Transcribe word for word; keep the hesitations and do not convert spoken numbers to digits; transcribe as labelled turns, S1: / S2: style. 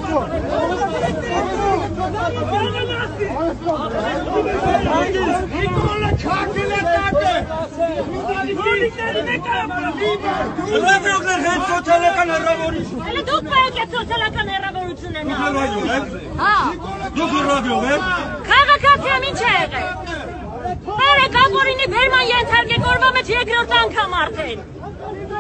S1: Դուք պետք է սոցիալական հեռավորություն ունենալ։ Հա։ Դուք ռադիո եք։ Քաղաքացի եմ ինչ է եղել։ Բարե Գաբորինի բերման ենթարկեք օրվա մեջ երկրորդ անգամ արդեն։